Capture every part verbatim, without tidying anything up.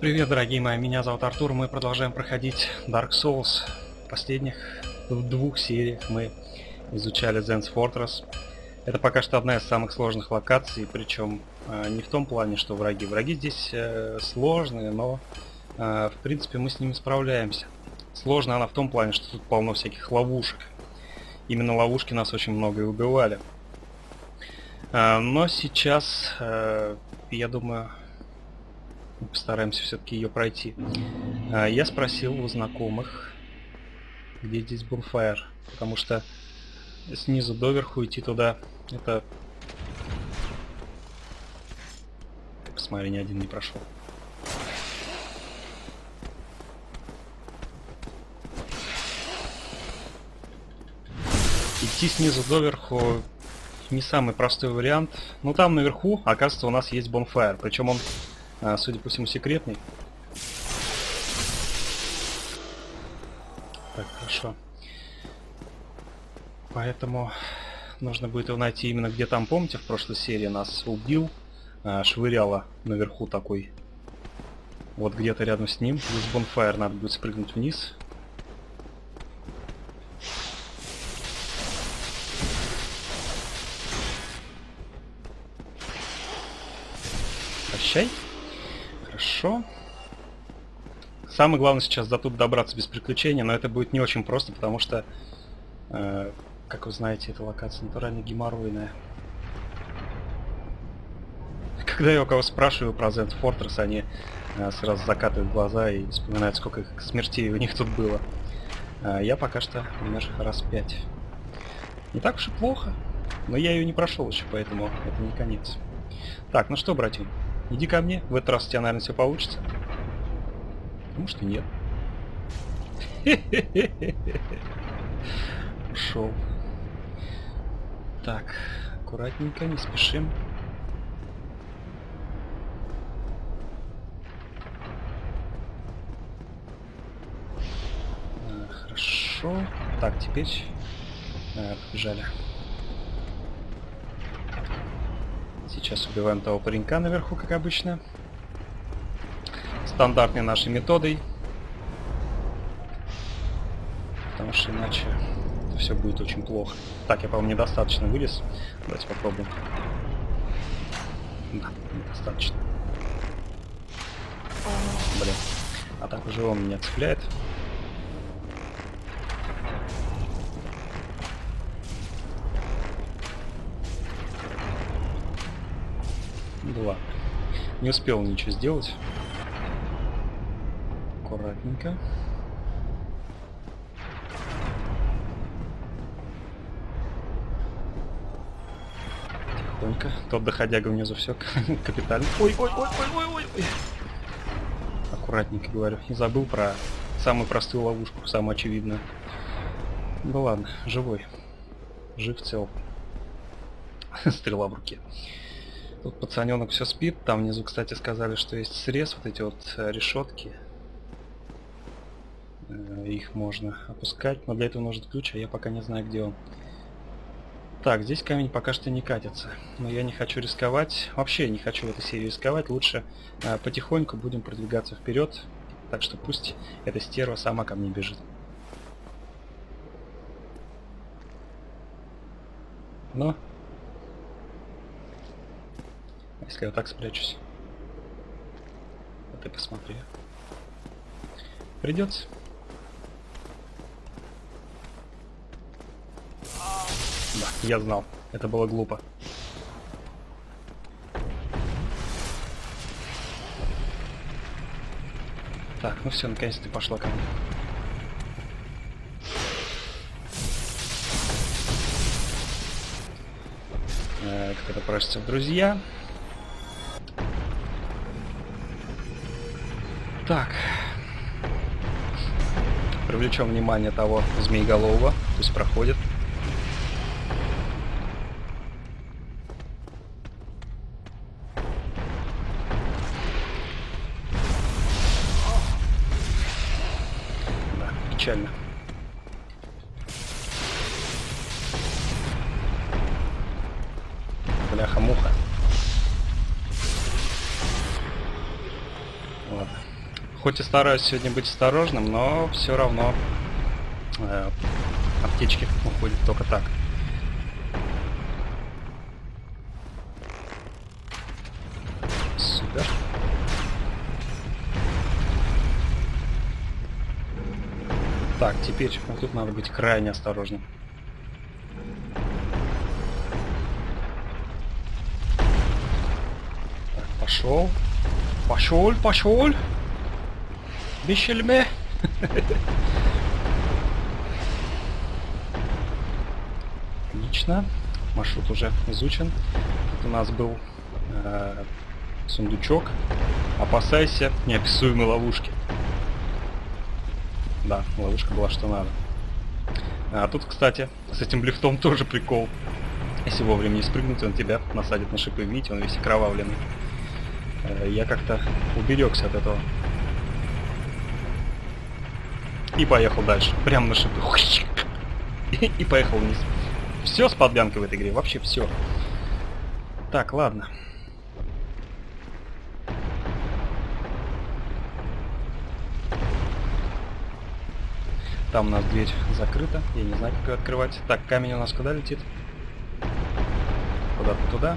привет, дорогие мои, меня зовут Артур, мы продолжаем проходить Dark Souls. В последних двух сериях мы изучали Zen's Fortress. Это пока что одна из самых сложных локаций, причем э, не в том плане, что враги. Враги здесь э, сложные, но э, в принципе мы с ними справляемся. Сложно она в том плане, что тут полно всяких ловушек. Именно ловушки нас очень много и убивали. Э, но сейчас, э, я думаю... мы постараемся все-таки ее пройти. А, я спросил у знакомых, где здесь Bonfire, потому что снизу доверху идти туда, это... Посмотри, ни один не прошел. Идти снизу доверху не самый простой вариант. Но там наверху, оказывается, у нас есть Bonfire, причем он, судя по всему, секретный. Так, хорошо. Поэтому нужно будет его найти именно где там. Помните, в прошлой серии нас убил, швыряло наверху такой. Вот где-то рядом с ним. Здесь Bonfire, надо будет спрыгнуть вниз. Прощай. Хорошо. Самое главное сейчас до тут добраться без приключений, но это будет не очень просто, потому что, э, как вы знаете, эта локация натурально геморройная. Когда я у кого спрашиваю про Zen's Fortress, они э, сразу закатывают глаза и вспоминают, сколько смертей у них тут было. Э, я пока что немножко раз пять. Не так уж и плохо, но я ее не прошел еще, поэтому это не конец. Так, ну что, братья? Иди ко мне, в этот раз у тебя, наверное, все получится. Может и нет. Ушел. Так, аккуратненько, не спешим. А, хорошо. Так, теперь а, побежали. Сейчас убиваем того паренька наверху, как обычно. Стандартной нашей методой. Потому что иначе все будет очень плохо. Так, я, по-моему, недостаточно вылез. Давайте попробуем. Да, недостаточно. Блин. А так уже он меня цепляет. Ну ладно. Не успел ничего сделать. Аккуратненько. Тихонько. Тот доходяга внизу все капитально. Ой, ой, ой, ой, ой, ой, ой. Аккуратненько говорю. Не забыл про самую простую ловушку, самую очевидную. Ну ладно, живой. Жив цел. Стрела в руке. Тут пацаненок все спит. Там внизу, кстати, сказали, что есть срез. Вот эти вот решетки. Их можно опускать. Но для этого нужен ключ, а я пока не знаю, где он. Так, здесь камень пока что не катится. Но я не хочу рисковать. Вообще не хочу в этой серии рисковать. Лучше э, потихоньку будем продвигаться вперед. Так что пусть эта стерва сама ко мне бежит. Но... если я вот так спрячусь. А ты посмотри. Придется. Да, я знал. Это было глупо. Так, ну все, наконец-то ты пошла ко мне. Э, кто-то просится в друзья. Так. Привлечем внимание того змееголового. Пусть проходит. Да, печально. Бляха-муха. Ладно. Хоть и стараюсь сегодня быть осторожным, но все равно э, аптечки уходят только так. Супер. Так, теперь вот тут надо быть крайне осторожным. Так, пошел. Пошел, пошел. Бешельме. Отлично. Маршрут уже изучен. Тут у нас был э, сундучок. Опасайся неописуемой ловушки. Да, ловушка была что надо. А тут, кстати, с этим лифтом тоже прикол. Если вовремя не спрыгнуть, он тебя насадит на шипы. Видите, он весь окровавленный. Я как-то уберегся от этого. И поехал дальше. Прямо на шипы. И поехал вниз. Все с подлянкой в этой игре. Вообще все. Так, ладно. Там у нас дверь закрыта. Я не знаю, как ее открывать. Так, камень у нас куда летит? Куда-то туда.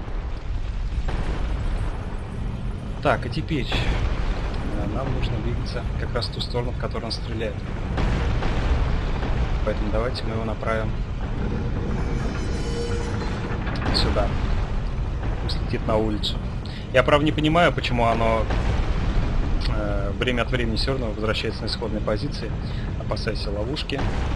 Так, и теперь нам нужно двигаться как раз в ту сторону, в которую он стреляет. Поэтому давайте мы его направим сюда. Пусть летит на улицу. Я, правда, не понимаю, почему оно э, время от времени все равно возвращается на исходные позиции. Опасайся ловушки.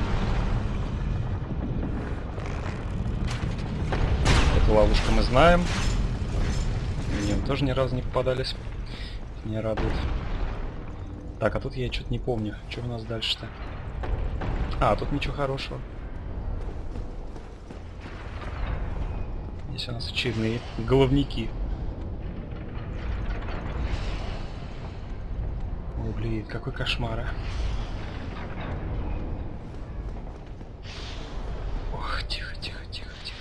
Эту ловушку мы знаем. Мне тоже ни разу не попадались. Не радует. Так, а тут я что-то не помню. Что у нас дальше-то? А, тут ничего хорошего. Здесь у нас очередные головники. Ой, блин, какой кошмар, а. Ох, тихо, тихо, тихо, тихо.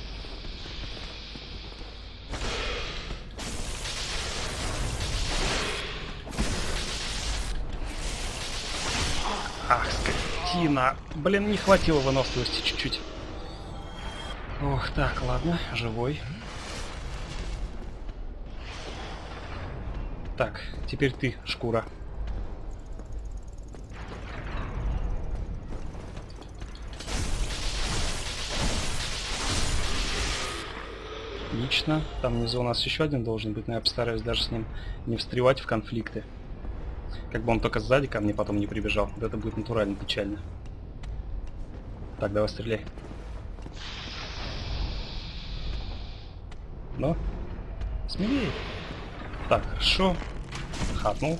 Ах, скотина. Блин, не хватило выносливости чуть-чуть. Ох, так, ладно, живой. Так, теперь ты, шкура. Отлично. Там внизу у нас еще один должен быть, но я постараюсь даже с ним не встревать в конфликты. Как бы он только сзади ко мне потом не прибежал. Вот это будет натурально печально. Так, давай стреляй. Ну, смелее. Так, хорошо. Хапнул.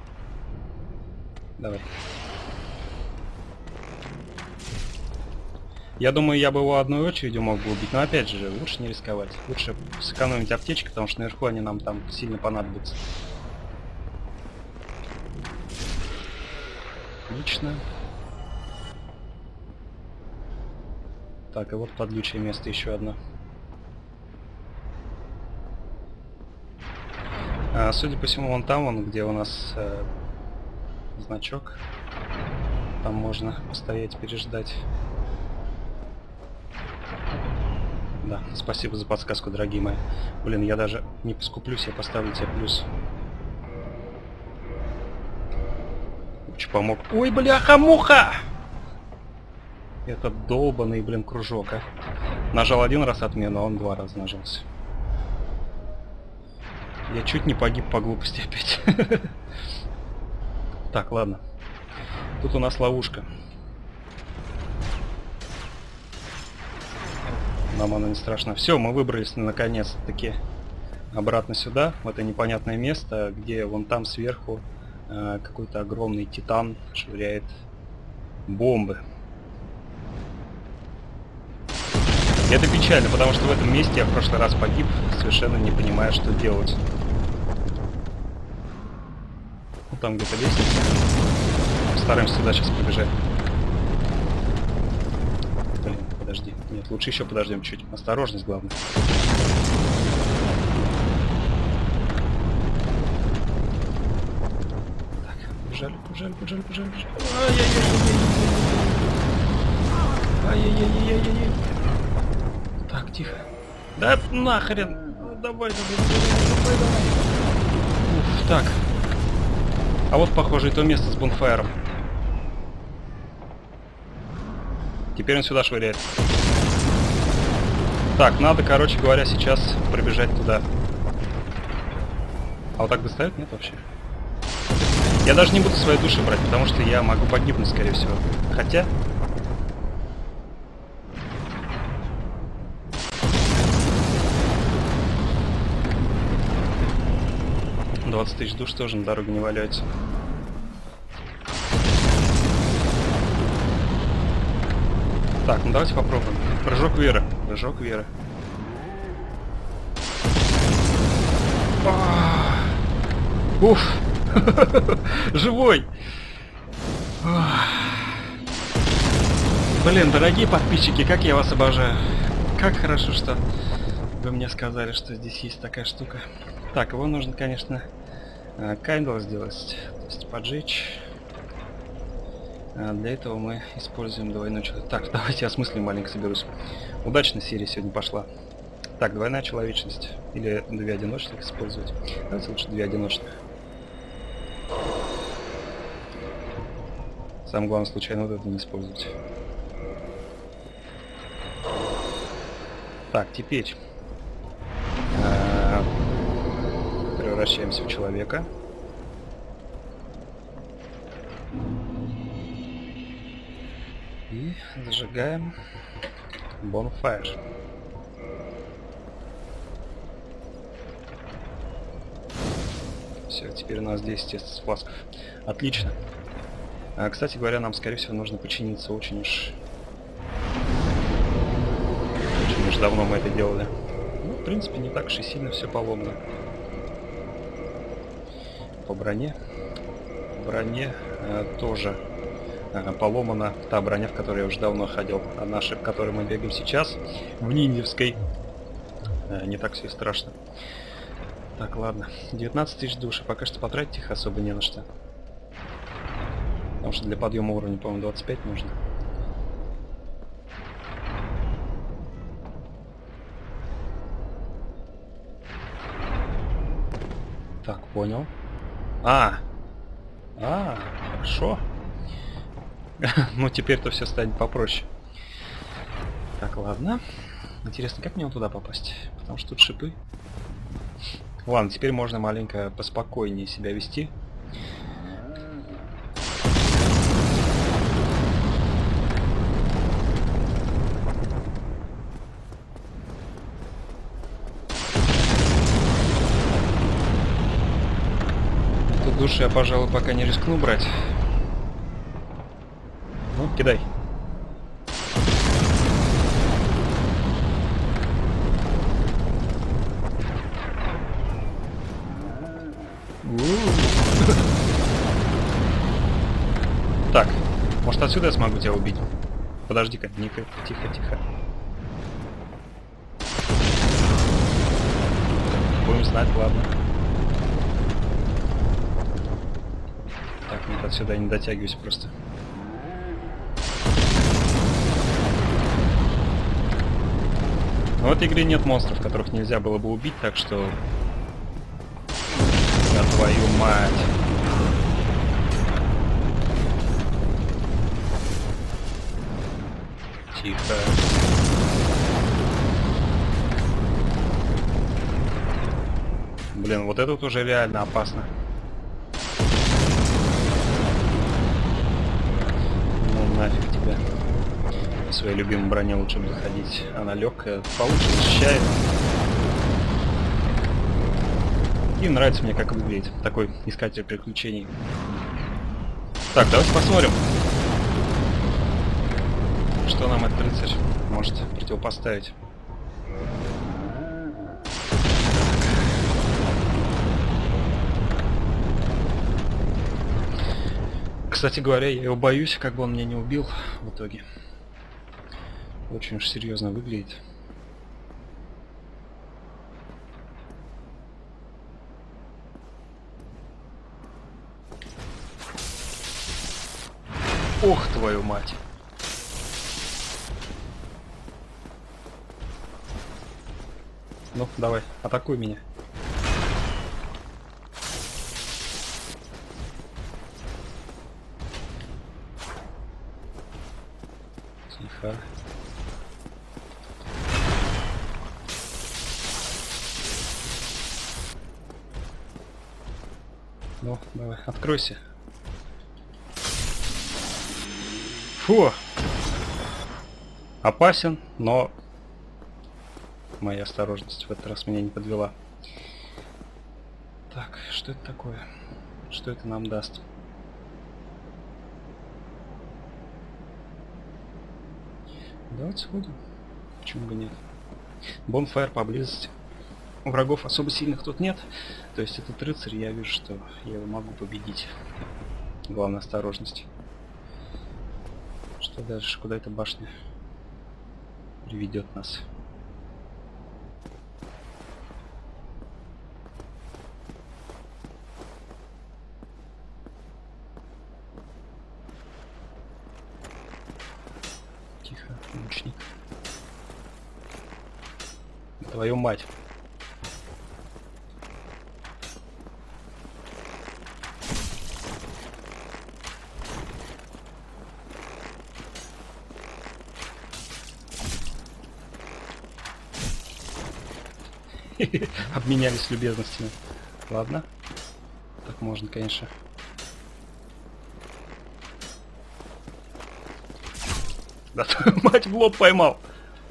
Давай. Я думаю, я бы его одной очередью мог бы убить, но опять же, лучше не рисковать. Лучше сэкономить аптечки, потому что наверху они нам там сильно понадобятся. Отлично. Так, и вот подлючее место еще одно. А, судя по всему, вон там, вон, где у нас э, значок. Там можно постоять, переждать. Да, спасибо за подсказку, дорогие мои. Блин, я даже не поскуплюсь, я поставлю тебе плюс. Очень помог. Ой, бляха-муха! Это долбаный, блин, кружок, а. Нажал один раз отмену, а он два раза нажался. Я чуть не погиб по глупости опять. Так, ладно. Тут у нас ловушка. Нам она не страшна. Все, мы выбрались наконец-таки обратно сюда, в это непонятное место, где вон там сверху э, какой-то огромный титан швыряет бомбы. И это печально, потому что в этом месте я в прошлый раз погиб, совершенно не понимая, что делать. Ну, там где-то лестница. Постараемся сюда сейчас побежать. Блин, подожди. Нет, лучше еще подождем чуть. Осторожность, главное. побежали, побежали, побежали, побежали, побежали. Ай-яй-яй-яй-яй-яй. Так, тихо. Да нахрен. Давай, давай, давай, давай, давай. Уф, так. А вот, похоже, и то место с бонфайром. Теперь он сюда швыряет. Так, надо, короче говоря, сейчас пробежать туда. А вот так достает? Нет вообще. Я даже не буду свои души брать, потому что я могу погибнуть, скорее всего. Хотя... двадцать тысяч душ тоже на дороге не валяются. Так, ну давайте попробуем. Прыжок веры. Прыжок веры. Уф! Живой! Блин, дорогие подписчики, как я вас обожаю. Как хорошо, что вы мне сказали, что здесь есть такая штука. Так, его нужно, конечно, кайндл сделать, то есть поджечь. А для этого мы используем двойной человек. Так, давайте я с мыслями маленько соберусь. Удачная серия сегодня пошла. Так, двойная человечность. Или две одиночных использовать. Давайте лучше две одиночных. Самое главное, случайно вот это не использовать. Так, теперь а, превращаемся в человека. И зажигаем bonfire. Все, теперь у нас десять из фласков. Отлично. А, кстати говоря, нам, скорее всего, нужно починиться очень уж... Очень уж давно мы это делали. Ну, в принципе, не так уж и сильно все поломано. По броне. По броне а, тоже а, поломана та броня, в которой я уже давно ходил. А наша, в которой мы бегаем сейчас, в ниндзевской, а, не так все и страшно. Так, ладно. девятнадцать тысяч душ. Пока что потратить их особо не на что. Потому что для подъема уровня, по-моему, двадцать пять нужно. Так, понял. А! А, хорошо. Ну, теперь-то все станет попроще. Так, ладно. Интересно, как мне вот туда попасть? Потому что тут шипы. Ладно, теперь можно маленько поспокойнее себя вести. Тут души я, пожалуй, пока не рискну брать. Ну, кидай. Так, может отсюда я смогу тебя убить? Подожди-ка, тихо, тихо, тихо. Будем знать, ладно. Так, нет, отсюда я не дотягиваюсь просто. Но в этой игре нет монстров, которых нельзя было бы убить, так что... Да твою мать. Тихо. Блин, вот это вот уже реально опасно. Ну нафиг тебя. В своей любимой броне лучше бы заходить. Она легкая, получше защищает. И нравится мне, как выглядит такой искатель приключений. Так, давайте посмотрим, что нам этот рыцарь может противопоставить. Кстати говоря, я его боюсь, как бы он меня не убил в итоге. Очень уж серьезно выглядит. Ох, твою мать. Ну, давай, атакуй меня. Тихо. Ну, давай, откройся. Фу! Опасен, но моя осторожность в этот раз меня не подвела. Так, что это такое? Что это нам даст? Давайте сходим. Почему бы нет? Бонфайр поблизости. Врагов особо сильных тут нет. То есть этот рыцарь, я вижу, что я его могу победить. Главное, осторожность. Что дальше? Куда эта башня приведет нас? Тихо, лучник. Твою мать. Обменялись любезностями. Ладно. Так можно, конечно. Да твою мать, в лоб поймал.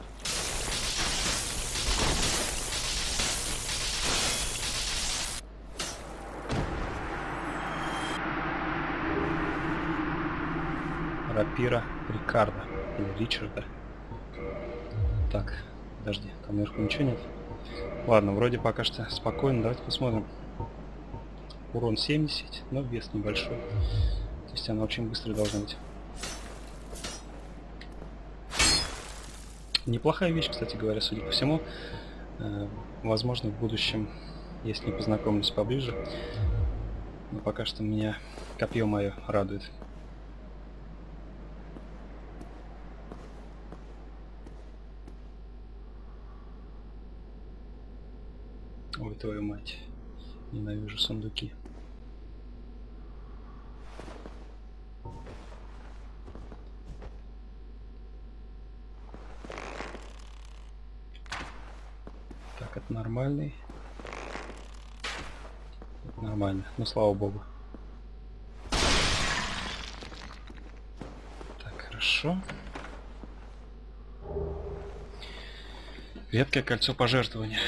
Рапира Рикардо. Или Ричарда. Так, подожди, там наверху ничего нет. Ладно, вроде пока что спокойно. Давайте посмотрим. Урон семьдесят, но вес небольшой. То есть она очень быстро должна быть. Неплохая вещь, кстати говоря, судя по всему. Э, возможно, в будущем, если познакомлюсь поближе. Но пока что меня копье мое радует. Ой, твою мать. Ненавижу сундуки. Так, это нормальный. Это нормально. Ну, слава богу. Так, хорошо. Редкое кольцо пожертвования.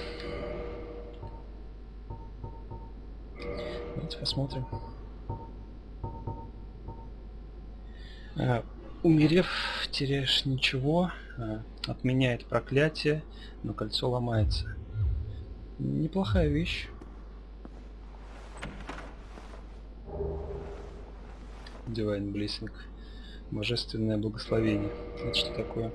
Давайте посмотрим. А, умерев, теряешь ничего. А, отменяет проклятие, но кольцо ломается. Неплохая вещь. Divine Blessing. Божественное благословение. Это что такое?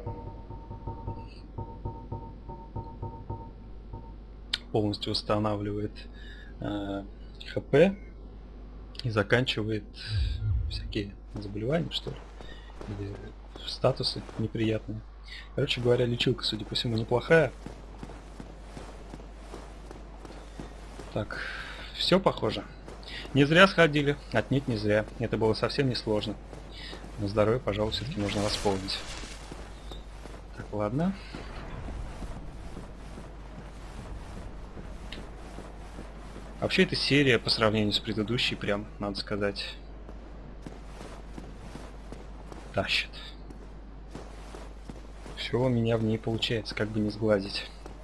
Полностью восстанавливает э, ХП и заканчивает всякие заболевания, что ли, или статусы неприятные. Короче говоря, лечилка, судя по всему, неплохая. Так, все похоже. Не зря сходили, отнюдь не зря. Это было совсем не сложно. Но здоровье, пожалуй, все-таки нужно восполнить. Так, ладно. Вообще, эта серия по сравнению с предыдущей, прям, надо сказать, тащит. Все у меня в ней получается, как бы не сглазить.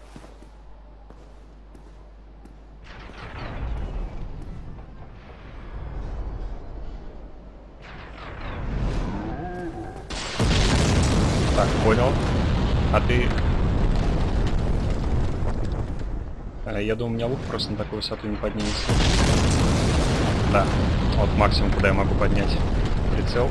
Так, понял. А ты... Я думаю, у меня лук просто на такую высоту не поднимется. Да, вот максимум, куда я могу поднять прицел.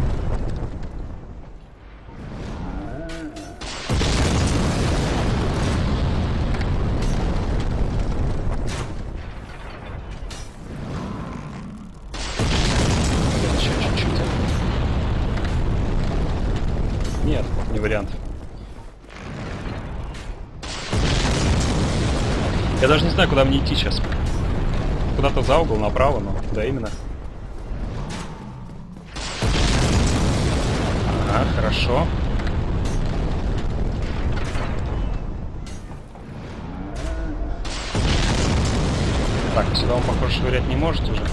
Еще чуть-чуть. Я даже не знаю, куда мне идти сейчас. Куда-то за угол, направо, но куда именно? Ага, хорошо. Так, сюда он, похоже, швырять не может уже.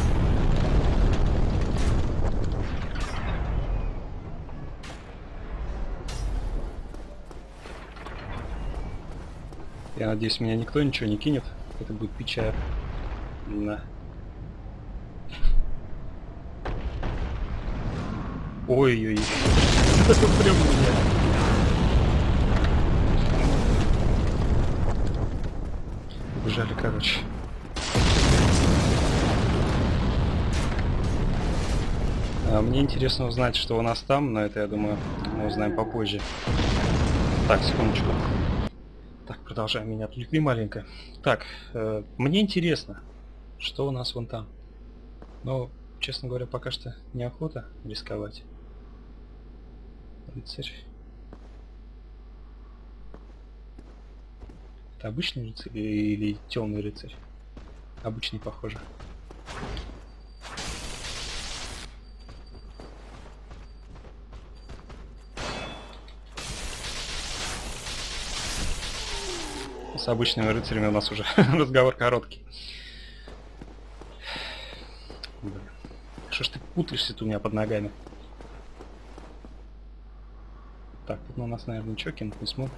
Я надеюсь, меня никто ничего не кинет. Это будет печаль. На. Ой-ой-ой. Это прям меня. Убежали, короче. А мне интересно узнать, что у нас там, но это, я думаю, мы узнаем попозже. Так, секундочку. Так, продолжаем. Меня отвлекли маленько. Так, э, мне интересно, что у нас вон там. Но, честно говоря, пока что неохота рисковать. Рыцарь. Это обычный рыцарь или темный рыцарь? Обычный, похоже. С обычными рыцарями у нас уже разговор короткий. Блин. Что ж ты путаешься-то у меня под ногами? Так, тут на нас, наверное, ничего кинуть не смогут.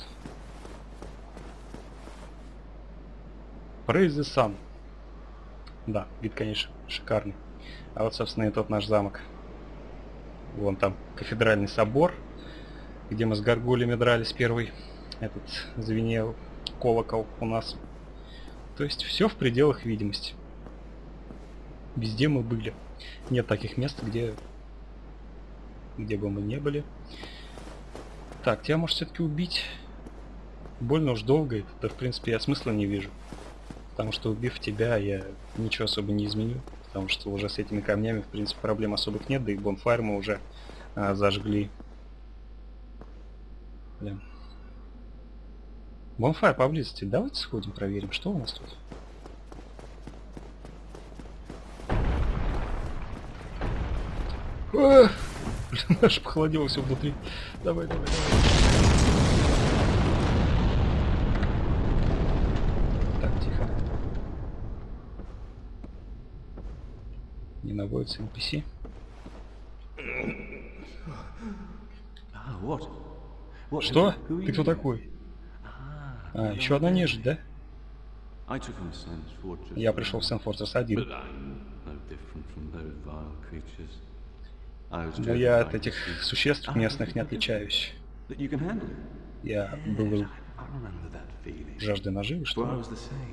Praise the Sun. Да, вид, конечно, шикарный. А вот, собственно, и тот наш замок. Вон там кафедральный собор, где мы с горгульями дрались первый. Этот звенел колокол у нас. То есть все в пределах видимости. Везде мы были. Нет таких мест, где где бы мы не были. Так, тебя может все-таки убить. Больно уж долго. Да, в принципе, я смысла не вижу. Потому что, убив тебя, я ничего особо не изменю. Потому что уже с этими камнями, в принципе, проблем особых нет. Да и бонфайр мы уже а, зажгли. Блин. Бонфайр поблизости. Давайте сходим, проверим, что у нас тут. Блин, аж похолодело все внутри. Давай, давай, давай. Так, тихо. Не наводится эн пи си. Что? Ты кто такой? А, еще одна нежить, да? Я пришел в Сен-Фортресс один. Но я от этих существ местных не отличаюсь. Я был жаждой наживы, что ли?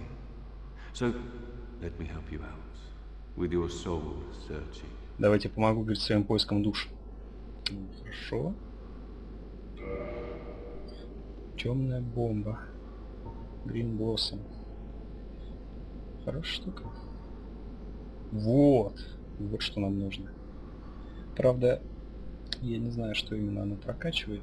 Давайте помогу, говорит, своим поиском душ. Хорошо. Темная бомба. Green Blossom. Хорошая штука. Вот. Вот что нам нужно. Правда, я не знаю, что именно оно прокачивает.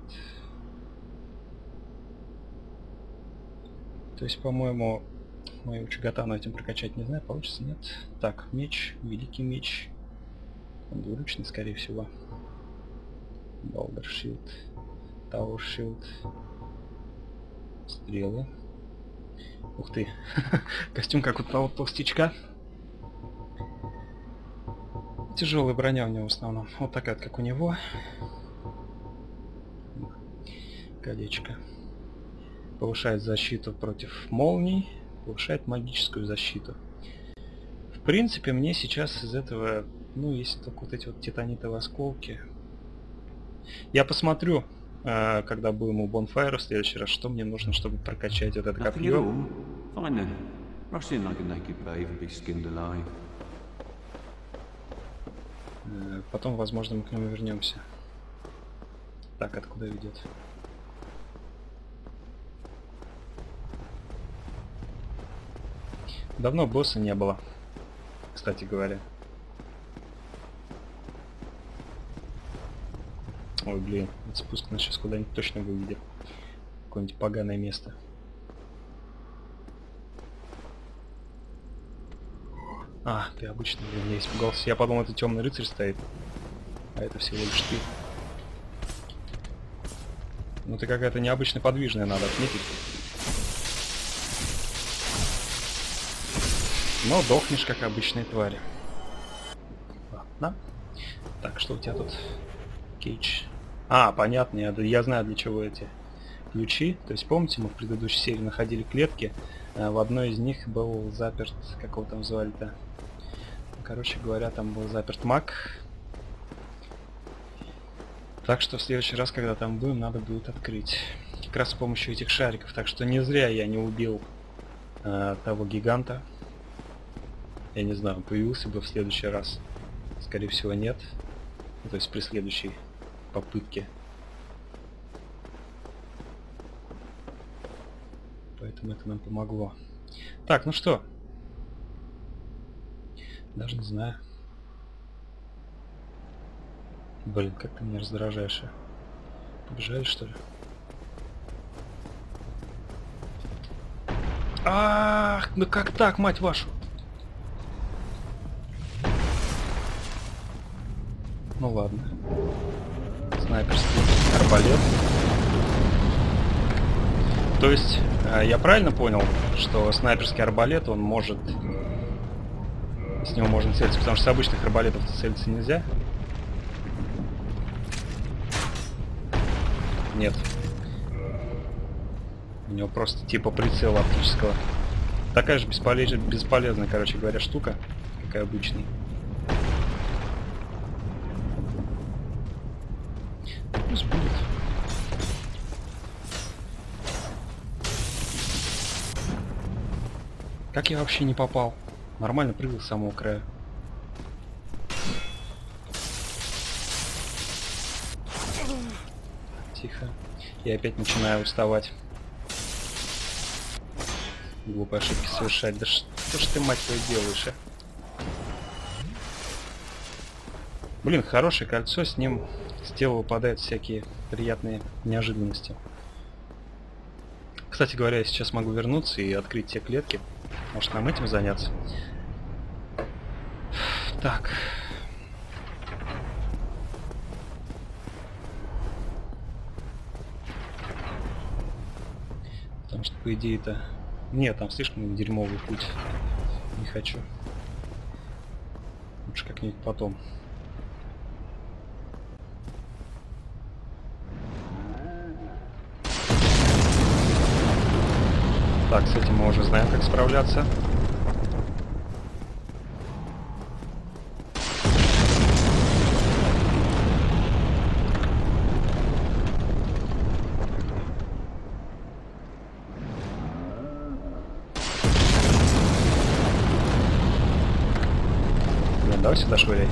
То есть, по-моему, мою Чагатану этим прокачать не знаю, получится, нет. Так, меч, великий меч. Он двуручный, скорее всего. Балдер Shield, Tower Shield. Стрелы. Ух ты. Костюм как у того толстячка. Тяжелая броня у него в основном. Вот такая, как у него. Колечко. Повышает защиту против молний. Повышает магическую защиту. В принципе, мне сейчас из этого, ну, если только вот эти вот титанитовые осколки. Я посмотрю, когда будем у Бонфайра в следующий раз, что мне нужно, чтобы прокачать вот это копье. Потом, возможно, мы к нему вернемся. Так, откуда ведет? Давно босса не было, кстати говоря. Ой, блин, этот спуск нас сейчас куда-нибудь точно выведет. Какое-нибудь поганое место. А, ты обычно, блин, я испугался. Я подумал, это темный рыцарь стоит. А это всего лишь ты. Ну ты какая-то необычно подвижная, надо отметить. Но дохнешь, как обычные твари. Ладно. Так, что у тебя тут? Кейдж. А, понятно, я, я знаю, для чего эти ключи. То есть, помните, мы в предыдущей серии находили клетки. А в одной из них был заперт... Как его там звали-то? Короче говоря, там был заперт маг. Так что в следующий раз, когда там будем, надо будет открыть. Как раз с помощью этих шариков. Так что не зря я не убил э, того гиганта. Я не знаю, появился бы в следующий раз. Скорее всего, нет. То есть при следующей попытке. Поэтому это нам помогло. Так, ну что? Даже не знаю. Блин, как ты меня раздражаешь. А? Побежали, что ли? Ах, ну как так, мать вашу? Ну ладно. Снайперский арбалет. То есть, я правильно понял, что снайперский арбалет, он может... С него можно целиться, потому что с обычных арбалетов целиться нельзя. Нет. У него просто типа прицела оптического. Такая же бесполезная, бесполезная, короче говоря, штука, как и обычный. Пусть будет. Как я вообще не попал? Нормально прыгал с самого края. Тихо. Я опять начинаю уставать. Глупые ошибки совершать. Да что ж ты, мать твою, делаешь, а? Блин, хорошее кольцо, с ним с тела выпадают всякие приятные неожиданности. Кстати говоря, я сейчас могу вернуться и открыть те клетки. Может, нам этим заняться? Так. Потому что, по идее-то... Нет, там слишком дерьмовый путь. Не хочу. Лучше как-нибудь потом. Так, с этим мы уже знаем, как справляться. Нет, давай сюда швыряй.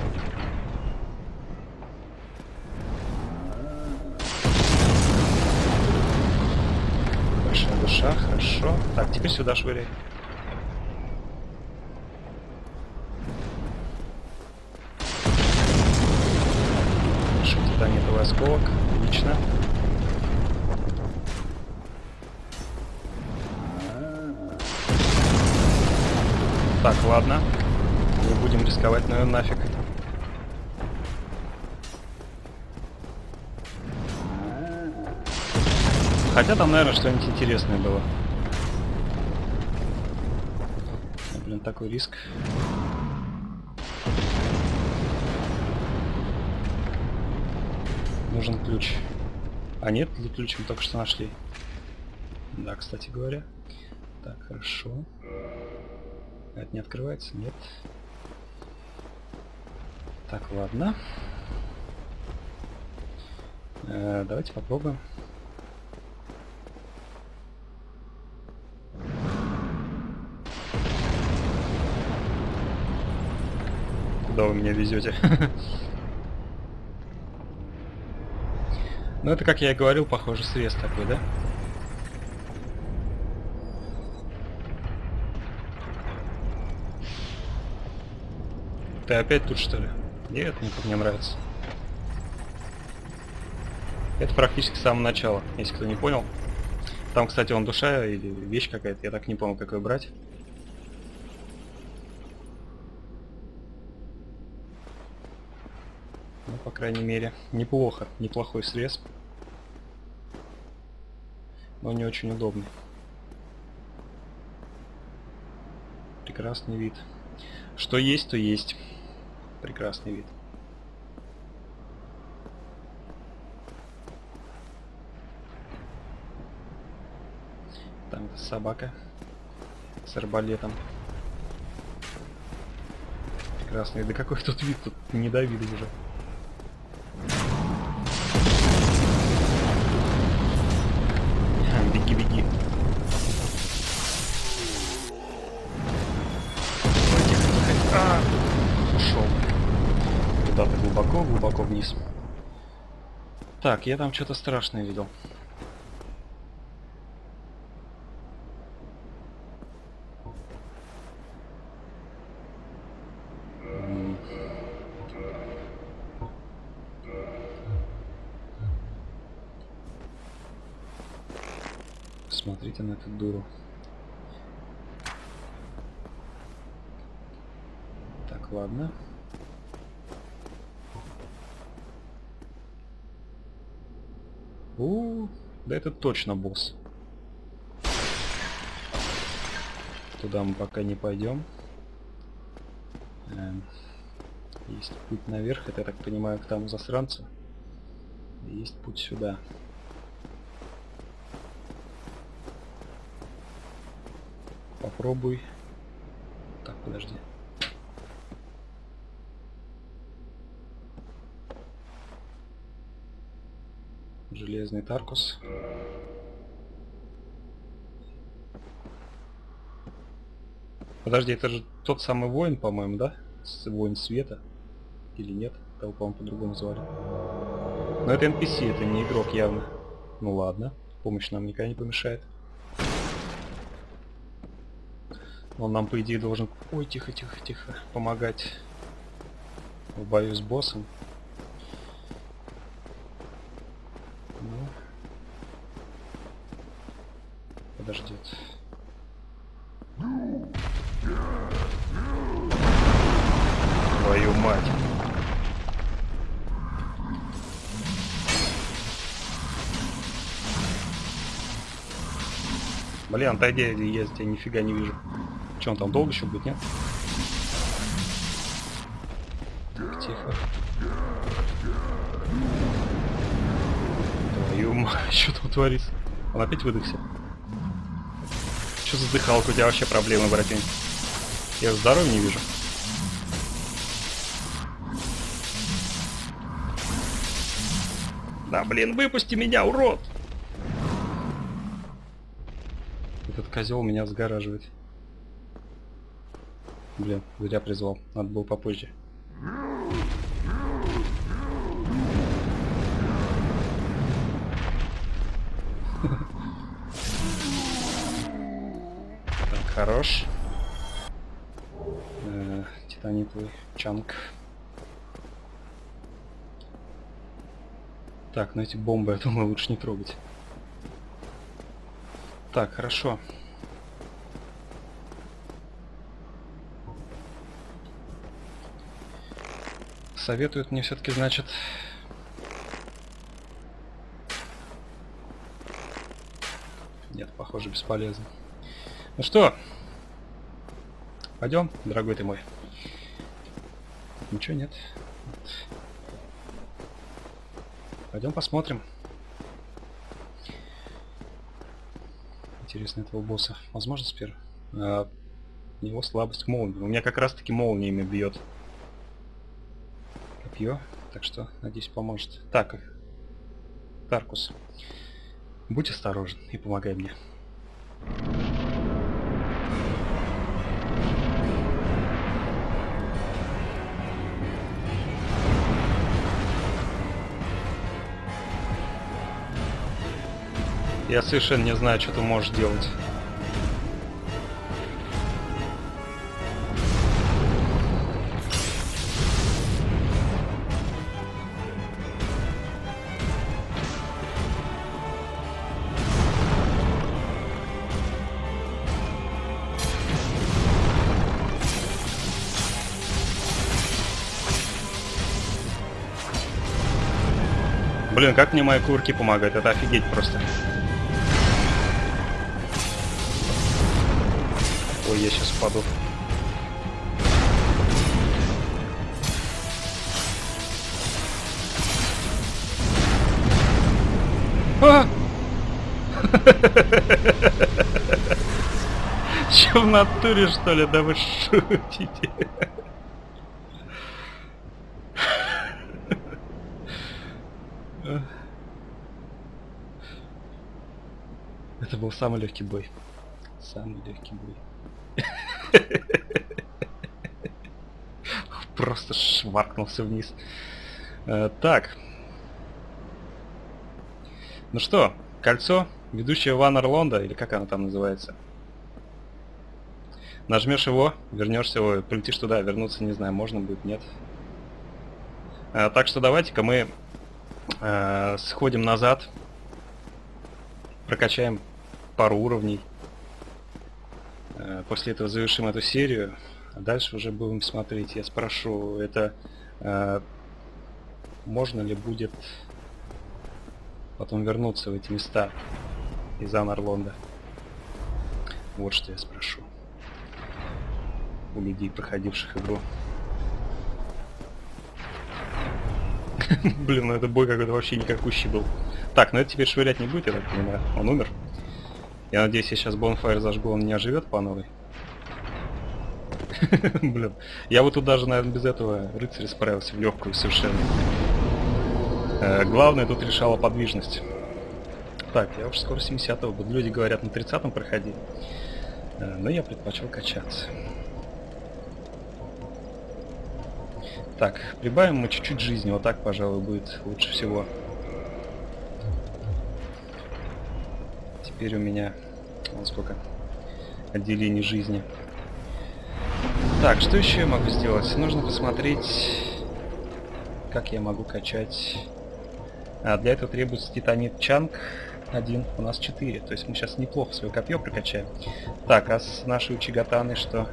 Душа, хорошо. Так, теперь сюда швыряй. Хорошо, титанитовый осколок. Отлично. Так, ладно. Не будем рисковать, наверное, нафиг. Хотя там, наверное, что-нибудь интересное было. Блин, такой риск. Нужен ключ. А нет, для ключа мы только что нашли. Да, кстати говоря. Так, хорошо. Это не открывается? Нет. Так, ладно. Э, давайте попробуем. Куда вы меня везете? Ну, это, как я и говорил, похоже, срез такой, да? Ты опять тут, что ли? Нет, мне тут не нравится. Это практически с самого начала, если кто не понял. Там, кстати, он душа или вещь какая-то, я так не помню, как ее брать. Ну, по крайней мере, неплохо. Неплохой срез. Но не очень удобный. Прекрасный вид. Что есть, то есть. Прекрасный вид. Там это собака с арбалетом. Прекрасный. Да какой тут вид, тут не до вида уже. Беги, беги. Тихо, тихо. А, ушел. Куда-то глубоко, глубоко вниз. Так, я там что-то страшное видел. Смотрите на эту дуру. Так, ладно. У, да это точно босс. Туда мы пока не пойдем. Эм, есть путь наверх, это, я так понимаю, к тому засранцу. Есть путь сюда. Попробуй. Так, подожди. Железный Таркус. Подожди, это же тот самый воин, по-моему, да? Воин света. Или нет? Того, по-моему, по-другому звали. Но это эн пи си, это не игрок явно. Ну ладно, помощь нам никогда не помешает. Он нам, по идее, должен... Ой, тихо, тихо, тихо. Помогать в бою с боссом. Ну... Подождет. Твою мать. Блин, отойди, я тебя нифига не вижу. Че, он там долго еще будет, нет? Так, тихо. Твою мать, что там творится? Он опять выдохся. Что за дыхалка? У тебя вообще проблемы, братень. Я здоровья не вижу. Да, блин, выпусти меня, урод! Этот козел меня сгораживает. Блин, зря призвал. Надо было попозже. Так, хорош. Титанитовый чанк. Так, ну эти бомбы, я думаю, лучше не трогать. Так, хорошо. Советуют мне все-таки, значит... Нет, похоже, бесполезно. Ну что? Пойдем, дорогой ты мой. Ничего нет. Пойдем посмотрим. Интересно, этого босса. Возможно, спер. А, его слабость к молнии. У меня как раз таки молниями бьет. Копье. Так что, надеюсь, поможет. Так. Таркус. Будь осторожен и помогай мне. Я совершенно не знаю, что ты можешь делать. Блин, как мне мои кувырки помогают, это офигеть просто. Ой, я сейчас упаду. А! Че в натуре, что ли? Да вы шутите? Это был самый легкий бой. Самый легкий бой. Просто шваркнулся вниз. Э, так. Ну что, кольцо, ведущее в Анарлонда, или как оно там называется. Нажмешь его, вернешься, ой, полетишь туда, вернуться, не знаю, можно будет, нет. Э, так что давайте-ка мы э, сходим назад, прокачаем пару уровней. Э, после этого завершим эту серию. А дальше уже будем смотреть. Я спрошу, это э, можно ли будет потом вернуться в эти места из Анарлонда. Вот что я спрошу у людей, проходивших игру. Блин, ну это бой какой-то вообще никакущий был. Так, ну это теперь швырять не будет, я так понимаю. Он умер. Я надеюсь, я сейчас Bonfire зажгу, он не оживет по новой. Блин, я вот тут даже, наверное, без этого рыцаря справился в легкую совершенно. Э, главное тут решала подвижность. Так, я уже скоро семидесятого буду. Люди говорят, на тридцатом проходи. Э, но я предпочел качаться. Так, прибавим мы чуть-чуть жизни. Вот так, пожалуй, будет лучше всего. Теперь у меня вот сколько отделений жизни. Так, что еще я могу сделать? Нужно посмотреть, как я могу качать. А, для этого требуется титанит чанг один, у нас четыре. То есть мы сейчас неплохо свое копье прокачаем. Так, а с нашей Учигатаной что?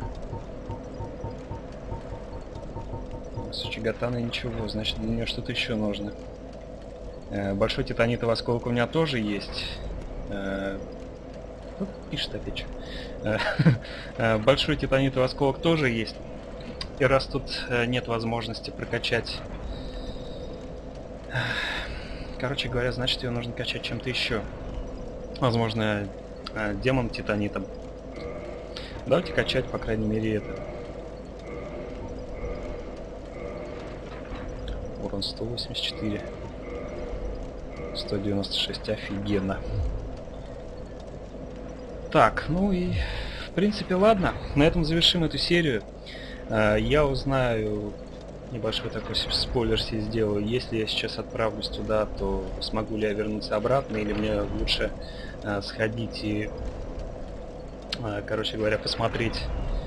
С Учигатаной ничего, значит для нее что-то еще нужно. Большой титанитовый осколок у меня тоже есть. Ну, пишет опять что. Большой титанитовый осколок тоже есть. И раз тут нет возможности прокачать... Короче говоря, значит ее нужно качать чем-то еще. Возможно, демон титанитом. Давайте качать, по крайней мере, это. Урон сто восемьдесят четыре. сто девяносто шесть, офигенно. Так, ну и в принципе ладно, на этом завершим эту серию. Я узнаю, небольшой такой спойлер себе сделаю, если я сейчас отправлюсь туда, то смогу ли я вернуться обратно, или мне лучше сходить и, короче говоря, посмотреть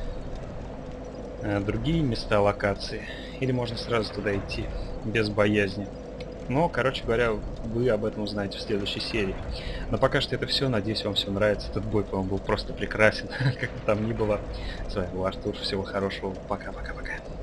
другие места, локации, или можно сразу туда идти без боязни. Но, короче говоря, вы об этом узнаете в следующей серии. Но пока что это все. Надеюсь, вам все нравится. Этот бой, по-моему, был просто прекрасен. Как бы там ни было. С вами был Артур. Всего хорошего. Пока-пока-пока.